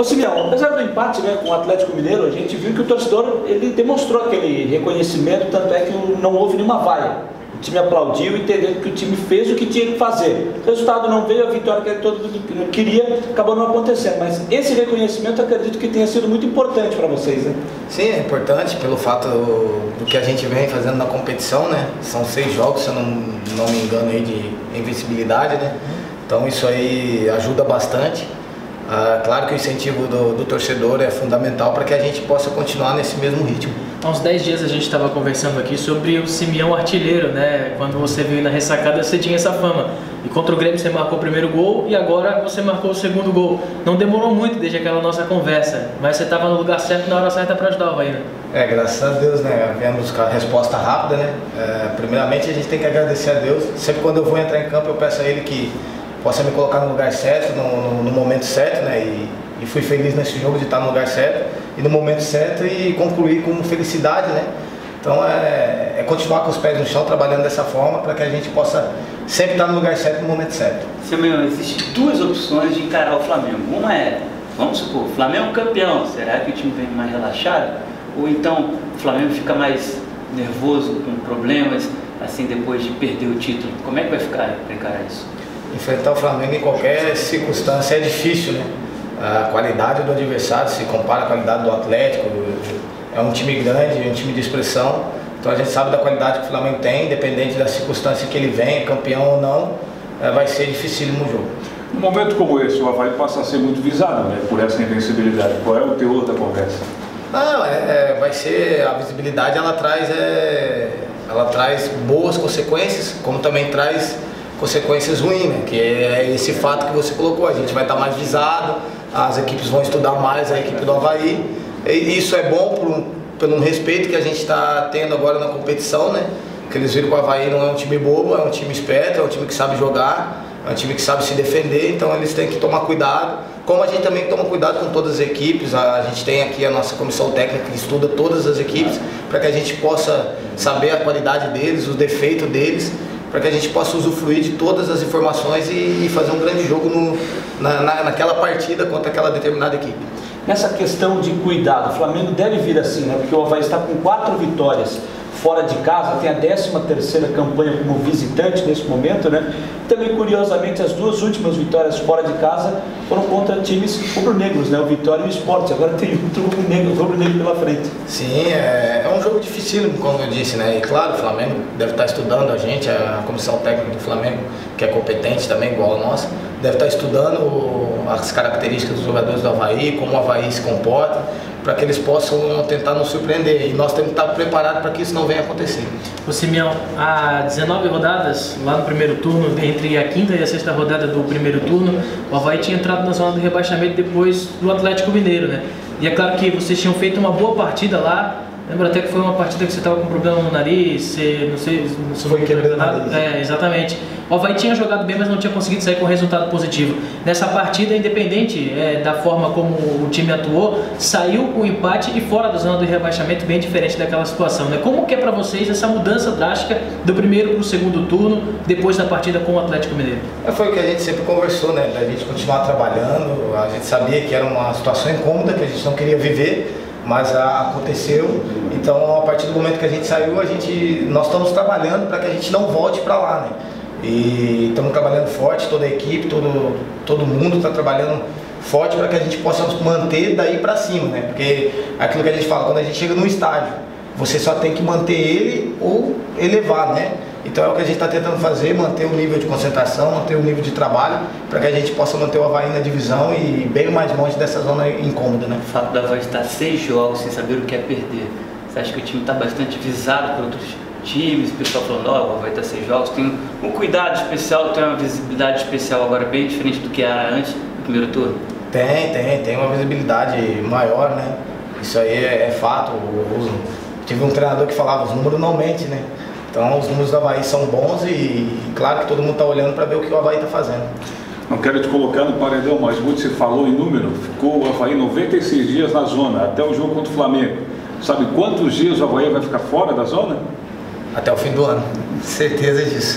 Ô Simeão, apesar do empate, né, com o Atlético Mineiro, a gente viu que o torcedor ele demonstrou aquele reconhecimento, tanto é que não houve nenhuma vaia. O time aplaudiu, entendendo que o time fez o que tinha que fazer. O resultado não veio, a vitória que todo mundo queria, acabou não acontecendo. Mas esse reconhecimento, acredito que tenha sido muito importante para vocês, né? Sim, é importante pelo fato do que a gente vem fazendo na competição, né? São 6 jogos, se eu não me engano, aí de invencibilidade, né? Então isso aí ajuda bastante. Claro que o incentivo do torcedor é fundamental para que a gente possa continuar nesse mesmo ritmo. Há uns 10 dias a gente estava conversando aqui sobre o Simeão artilheiro, né? Quando você veio na ressacada você tinha essa fama. E contra o Grêmio você marcou o primeiro gol e agora você marcou o segundo gol. Não demorou muito desde aquela nossa conversa, mas você estava no lugar certo na hora certa para ajudar o Avaí, né? Graças a Deus, né? Viemos com a resposta rápida, né? Primeiramente a gente tem que agradecer a Deus. Sempre quando eu vou entrar em campo eu peço a Ele que possa me colocar no lugar certo, no momento certo, né? E fui feliz nesse jogo de estar no lugar certo e no momento certo e concluir com felicidade, né? Então é continuar com os pés no chão, trabalhando dessa forma para que a gente possa sempre estar no lugar certo no momento certo. Simeão, existem 2 opções de encarar o Flamengo. Uma é, vamos supor, Flamengo campeão, será que o time vem mais relaxado? Ou então o Flamengo fica mais nervoso, com problemas, assim, depois de perder o título? Como é que vai ficar para encarar isso? Enfrentar o Flamengo em qualquer circunstância é difícil, né? A qualidade do adversário se compara à qualidade do Atlético. É um time grande, é um time de expressão. Então a gente sabe da qualidade que o Flamengo tem, independente da circunstância que ele vem, campeão ou não, vai ser dificílimo o jogo. Num momento como esse, o Avaí passa a ser muito visado, né, por essa invencibilidade. Qual é o teor da conversa? Não, vai ser a visibilidade, ela traz boas consequências, como também traz consequências ruins, né? Que é esse fato que você colocou, a gente vai estar mais visado, as equipes vão estudar mais a equipe do Avaí, e isso é bom pelo respeito que a gente está tendo agora na competição, né? Porque eles viram que o Avaí não é um time bobo, é um time esperto, é um time que sabe jogar, é um time que sabe se defender, então eles têm que tomar cuidado, como a gente também toma cuidado com todas as equipes. A gente tem aqui a nossa comissão técnica que estuda todas as equipes, para que a gente possa saber a qualidade deles, os defeitos deles, para que a gente possa usufruir de todas as informações e fazer um grande jogo naquela partida contra aquela determinada equipe. Nessa questão de cuidado, o Flamengo deve vir assim, né? Porque o Avaí está com 4 vitórias fora de casa, tem a 13ª campanha como visitante nesse momento, né? Também, curiosamente, as 2 últimas vitórias fora de casa foram contra times rubro-negros, né? O Vitória e o Sport. Agora tem outro rubro-negro pela frente. Sim, é um jogo dificílimo, como eu disse, né? E claro, o Flamengo deve estar estudando a gente, a comissão técnica do Flamengo, que é competente também, igual a nossa, deve estar estudando as características dos jogadores do Avaí, como o Avaí se comporta, para que eles possam tentar nos surpreender. E nós temos que estar preparados para que isso não venha acontecer. O Simeão, há 19 rodadas lá no primeiro turno, entre a 5ª e a 6ª rodada do primeiro turno, o Avaí tinha entrado na zona do rebaixamento depois do Atlético Mineiro, né? E é claro que vocês tinham feito uma boa partida lá. Lembro até que foi uma partida que você estava com problema no nariz, não sei se foi quebrado nada. Exatamente. O Avaí tinha jogado bem, mas não tinha conseguido sair com resultado positivo. Nessa partida, independente da forma como o time atuou, saiu com o empate e fora da zona do rebaixamento, bem diferente daquela situação, né? Como que é para vocês essa mudança drástica do primeiro para o segundo turno, depois da partida com o Atlético Mineiro? Foi o que a gente sempre conversou, né? Da gente continuar trabalhando. A gente sabia que era uma situação incômoda, que a gente não queria viver, mas aconteceu. Então, a partir do momento que a gente saiu, nós estamos trabalhando para que a gente não volte para lá, né? E estamos trabalhando forte, toda a equipe, todo mundo está trabalhando forte para que a gente possa manter daí para cima, né? Porque aquilo que a gente fala, quando a gente chega num estágio, você só tem que manter ele ou elevar, né? Então é o que a gente está tentando fazer, manter o nível de concentração, manter o nível de trabalho, para que a gente possa manter o Avaí na divisão e bem mais longe dessa zona incômoda, né? O fato do Avaí estar 6 jogos sem saber o que é perder, você acha que o time está bastante visado por outros times? O pessoal falando, o Avaí está 6 jogos, tem um cuidado especial, tem uma visibilidade especial agora bem diferente do que era antes do primeiro turno? Tem uma visibilidade maior, né? Isso aí é fato. Tive um treinador que falava, os números não mentem, né? Então os números do Avaí são bons e claro que todo mundo está olhando para ver o que o Avaí está fazendo. Não quero te colocar no paredão, mas muito se falou em número. Ficou o Avaí 96 dias na zona, até o jogo contra o Flamengo. Sabe quantos dias o Avaí vai ficar fora da zona? Até o fim do ano, certeza disso.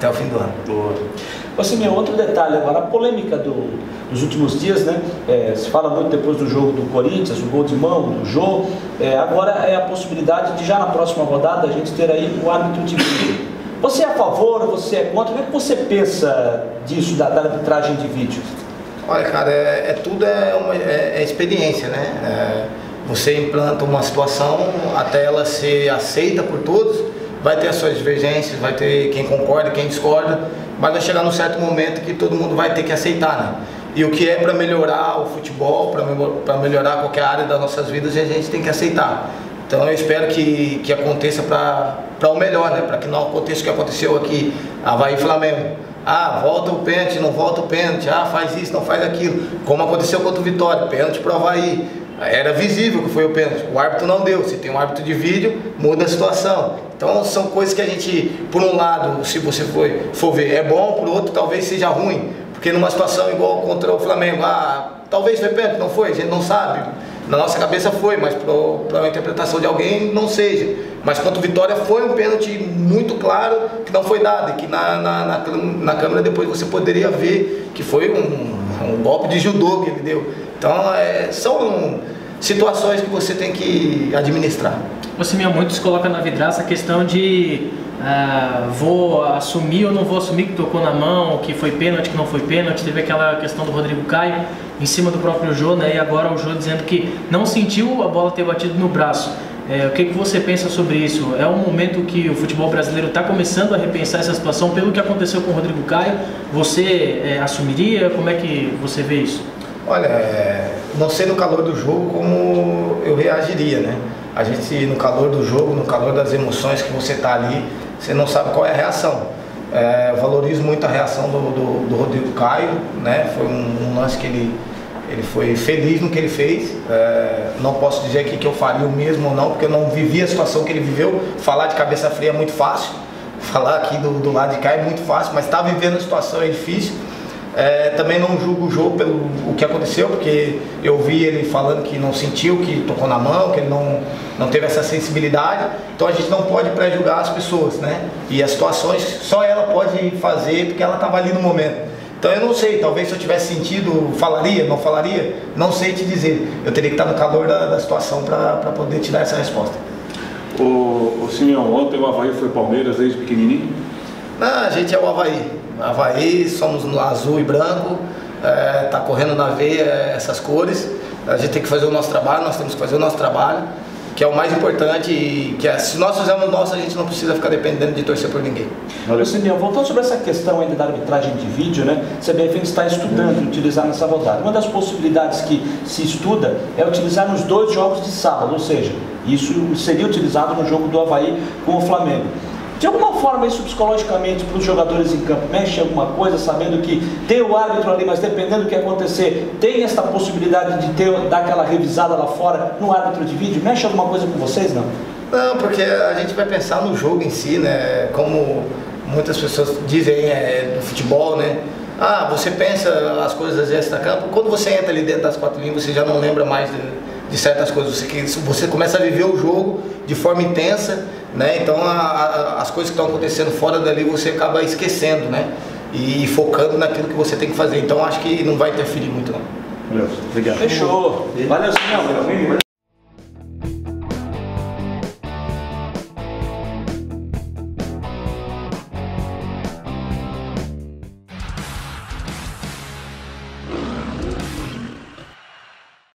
até o fim do ano. Boa. Você, meu, outro detalhe agora, a polêmica dos últimos dias, né? Se fala muito depois do jogo do Corinthians, o gol de mão, do Jô. Agora é a possibilidade de já na próxima rodada a gente ter aí o árbitro de vídeo. Você é a favor, você é contra? O que você pensa disso, da arbitragem de vídeo? Olha, cara, tudo é experiência, né? Você implanta uma situação até ela ser aceita por todos, vai ter as suas divergências, vai ter quem concorda, quem discorda, mas vai chegar num certo momento que todo mundo vai ter que aceitar, né? E o que é para melhorar o futebol, para melhorar qualquer área das nossas vidas, a gente tem que aceitar. Então eu espero que aconteça para o melhor, né? Para que não aconteça o que aconteceu aqui, Avaí e Flamengo. Volta o pênalti, não volta o pênalti, faz isso, não faz aquilo. Como aconteceu contra o Vitória, pênalti para o Avaí. Era visível que foi o pênalti, o árbitro não deu. Se tem um árbitro de vídeo, muda a situação. Então são coisas que a gente, por um lado, se você for ver, é bom, por outro talvez seja ruim. Porque numa situação igual contra o Flamengo, talvez foi pênalti, não foi, a gente não sabe. Na nossa cabeça foi, mas para a interpretação de alguém não seja. Mas contra o Vitória foi um pênalti muito claro que não foi dado. E que na câmera depois você poderia ver que foi um golpe de judô que ele deu. Então são situações que você tem que administrar. Você muito se coloca na vidraça a questão de vou assumir ou não vou assumir que tocou na mão, que foi pênalti, que não foi pênalti. Teve aquela questão do Rodrigo Caio em cima do próprio Jô, né? E agora o Jô dizendo que não sentiu a bola ter batido no braço. O que você pensa sobre isso? É um momento que o futebol brasileiro está começando a repensar essa situação pelo que aconteceu com o Rodrigo Caio. Você assumiria? Como é que você vê isso? Olha, não sei no calor do jogo como eu reagiria, né? A gente, no calor do jogo, no calor das emoções que você está ali, você não sabe qual é a reação. Eu valorizo muito a reação do Rodrigo Caio, né? Foi um lance que ele foi feliz no que ele fez. Não posso dizer aqui que eu faria o mesmo ou não, porque eu não vivi a situação que ele viveu. Falar de cabeça fria é muito fácil, falar aqui do lado de cá é muito fácil, mas estar vivendo a situação é difícil. Também não julgo o jogo pelo o que aconteceu, porque eu vi ele falando que não sentiu, que tocou na mão, que ele não teve essa sensibilidade. Então a gente não pode pré-julgar as pessoas, né? E as situações só ela pode fazer porque ela estava ali no momento. Então eu não sei, talvez se eu tivesse sentido, falaria, não falaria, não sei te dizer. Eu teria que estar no calor da situação para poder te dar essa resposta. O Simeão, ontem o Avaí foi Palmeiras desde pequenininho? Não, a gente é o Avaí. Avaí, somos no azul e branco, tá correndo na veia essas cores. A gente tem que fazer o nosso trabalho, nós temos que fazer o nosso trabalho, que é o mais importante, e que se nós fizermos o nosso, a gente não precisa ficar dependendo de torcer por ninguém. Olha, Simeão, voltando sobre essa questão ainda da arbitragem de vídeo, né? A CBF está estudando utilizar nessa rodada. Uma das possibilidades que se estuda é utilizar nos 2 jogos de sábado, ou seja, isso seria utilizado no jogo do Avaí com o Flamengo. De alguma forma, isso psicologicamente para os jogadores em campo mexe alguma coisa, sabendo que tem o árbitro ali, mas dependendo do que acontecer, tem essa possibilidade de dar aquela revisada lá fora no árbitro de vídeo? Mexe alguma coisa com vocês, não? Não, porque a gente vai pensar no jogo em si, né? Como muitas pessoas dizem do futebol, né? Você pensa as coisas às vezes extra-campo, quando você entra ali dentro das 4 linhas, você já não lembra mais de certas coisas, você começa a viver o jogo de forma intensa, né? Então as coisas que estão acontecendo fora dali você acaba esquecendo, né? E focando naquilo que você tem que fazer. Então acho que não vai interferir muito, não. Obrigado. Fechou. Valeu, Simeão.